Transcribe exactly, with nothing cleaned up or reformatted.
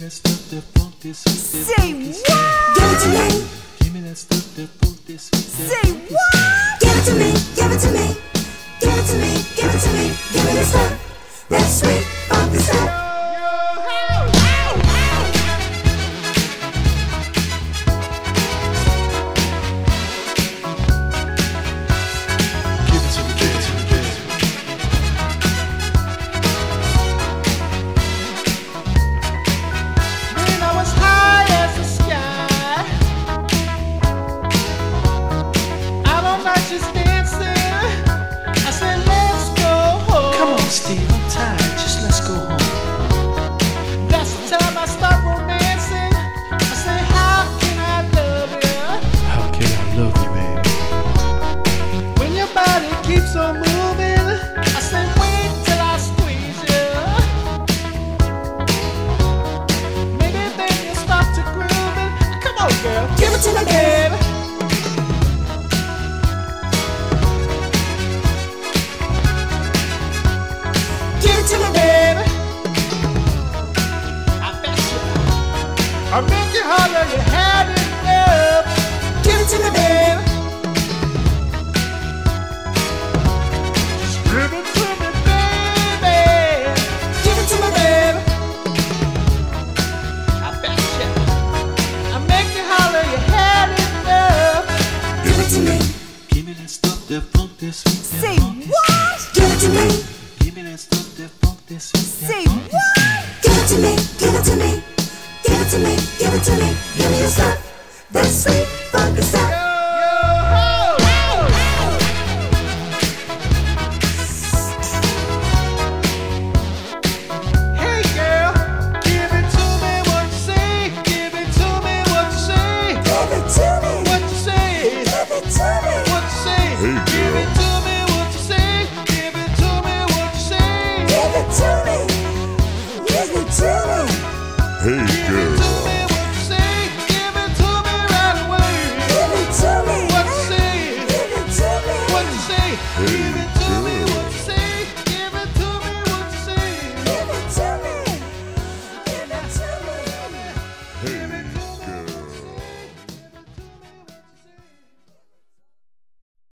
that stuff that funky sweet. Say what? Give it to me. Give me that stuff that funky sweet. Say what? Give it to me. Give it to me. Give it to me. Give it to me. Give me the stuff. That sweet funky stuff. Steve, I'm tired, just let's go home. That's the time I start romancing. I say, how can I love you? How can I love you, baby? When your body keeps on moving, I say, wait till I squeeze you. Maybe then you'll start to grooving. Come on, girl, Give it to me, baby. To me, baby. I bet you I make you holler, you had enough. Give it to me, baby. Just give it to me, baby. Give it to me, baby. I bet you I make you holler, you had enough. Give it to me. Give me that stuff that funky sweet. Say what? Give it to me. Give me that stuff that funky sweet. Say what? Give it to me. Give it to me. Give it to me. Give it to me. Give me the stuff. That sweet funky stuff. Hey girl, give it to me, what you say? Give it to me, what you say? Give it to me. What you say? Give it to me. What you say? Give it to me, what you say? Give it to me, what you say? Give it to me. Give it to me. Hey Give girl. it to me, what you say? Give it to me right away. Give it to me. What you say? Give it to me. What you say? Hey Give it to me, girl. what you say? Give it to me, what you say? Give it to me. Give it to me. Hey